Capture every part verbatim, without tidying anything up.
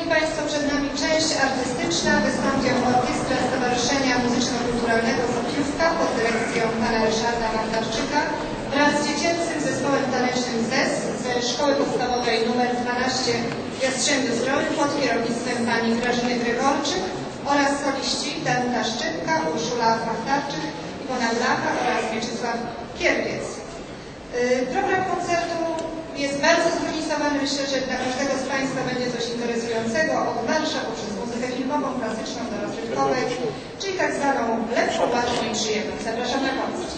Szanowni Państwo, przed nami część artystyczna. Wystąpią orkiestra Stowarzyszenia Muzyczno-Kulturalnego Sofiówka pod dyrekcją pana Ryszarda Martarczyka wraz z dziecięcym zespołem tanecznym Z E S ze Szkoły Podstawowej nr dwanaście Jastrzębie Zdroju pod kierownictwem pani Grażyny Gregorczyk oraz soliści Danuta Szczypka, Urszula Fachtarczyk, Iwona Blacha oraz Mieczysław Kierwiec. Program koncertu jest bardzo zróżnicowany. Myślę, że dla każdego z Państwa będzie coś interesującego, od marsza poprzez muzykę filmową, klasyczną do rozrywkowej, czyli tak zwaną lepszą, łatwiej i przyjemną. Zapraszam na koncert.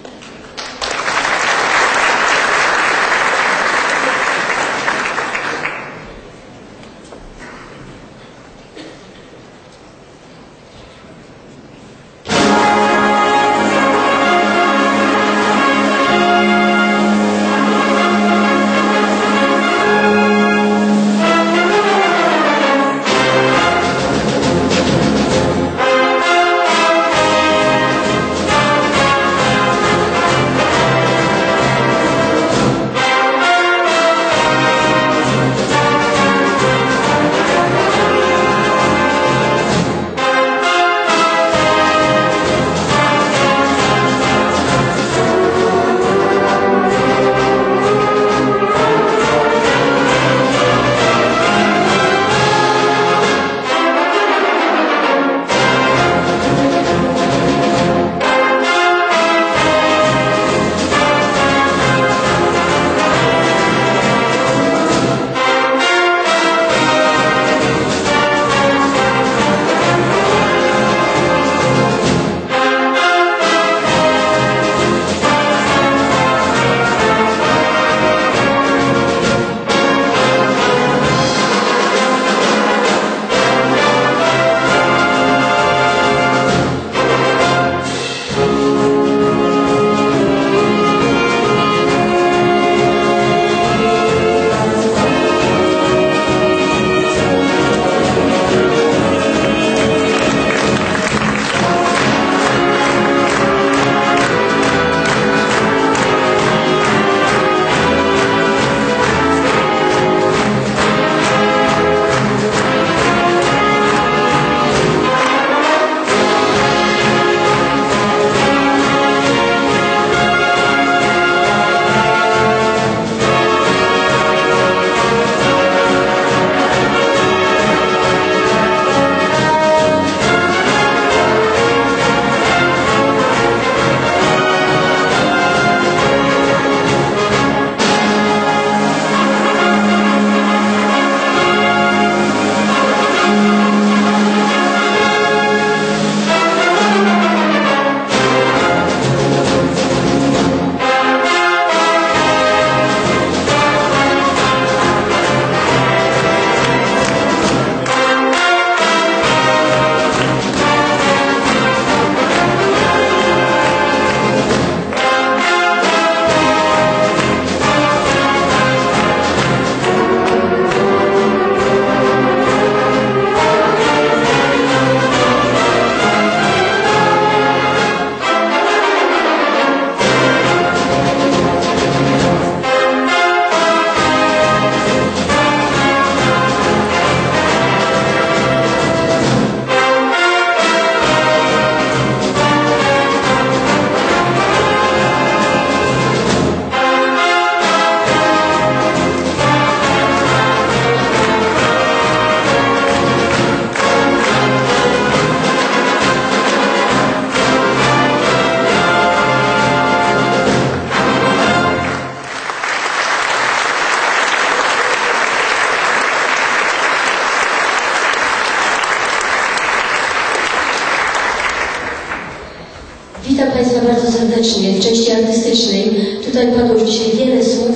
Witam Państwa bardzo serdecznie w części artystycznej. Tutaj padło już dzisiaj wiele słów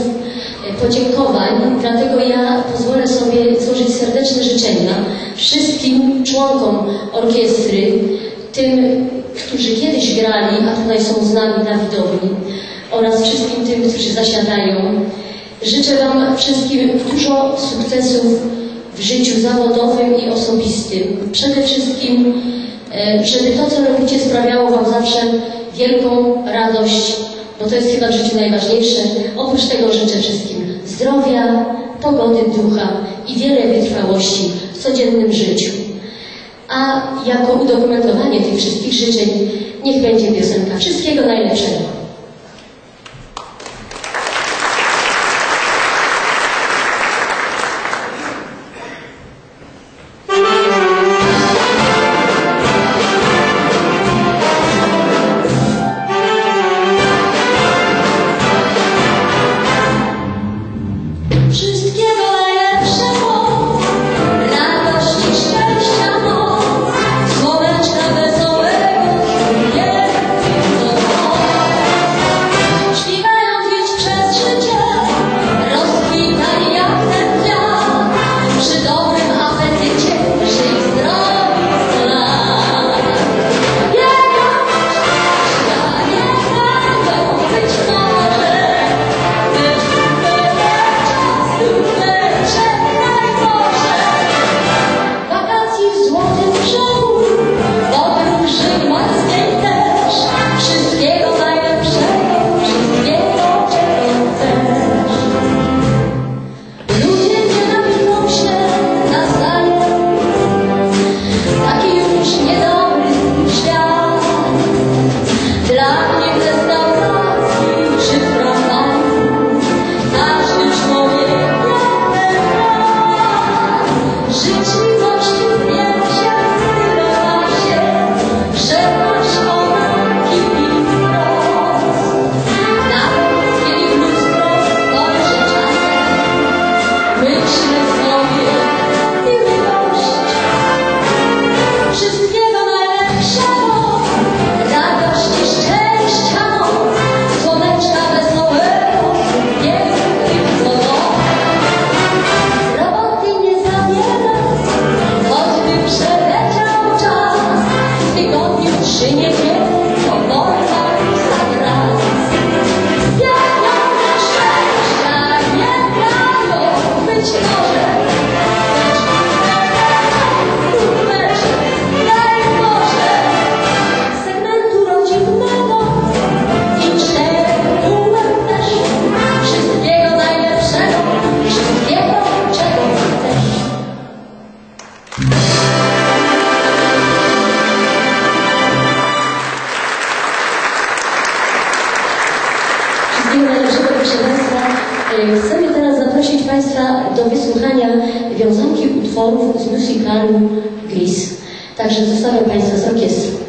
podziękowań, dlatego ja pozwolę sobie złożyć serdeczne życzenia wszystkim członkom orkiestry, tym, którzy kiedyś grali, a tutaj są z nami na widowni, oraz wszystkim tym, którzy zasiadają. Życzę Wam wszystkim dużo sukcesów w życiu zawodowym i osobistym. Przede wszystkim, żeby to, co robicie, sprawiało Wam zawsze wielką radość, bo to jest chyba w życiu najważniejsze. Oprócz tego życzę wszystkim zdrowia, pogody ducha i wiele wytrwałości w codziennym życiu. A jako udokumentowanie tych wszystkich życzeń niech będzie piosenka Wszystkiego najlepszego. Wszystkiego najlepszego, radości, szczęścia moc, słoneczka wesołego, wielkich noc. Śpiewają dziś przez życie, rozkwitali jak ten kwiat, przy dobrym apetycie, żyj zdrowych sto lat. Jego szczęścia nie mają być może, lecz wakacji w złotym brzegu, podróży łaskiej też, wszystkiego najlepszego, wszystkiego czego chcesz. Ludzie nienawidzą się nawzajem, taki już niedobry świat. Dla mnie w restauracji czy w tramwaju każdy człowiek życzliwości wiesia wylewa się, że masz ona kipi wprost. Nawet kiedy lustro spojrzy czasem, myślę sobie miłość. Wszystkiego najlepszego, radości, szczęścia moc, słoneczka wesołego, wielkich noc. Roboty nie zabiera, choćby przeleciał czas. W tygodniu trzy niedziele, to norma za raz. Pieniądze szczęścia nie dają, być może, lecz lecz, daj Boże, segmentu rodzinnego i czterech kółek też. Wszystkiego najlepszego, wszystkiego czego chcesz. Wszystkiego najlepszego, proszę Państwa. E, Chcemy teraz zaprosić Państwa do wysłuchania wiązanki utworów z musicalu Grease. Także zostawiam Państwa z orkiestrą.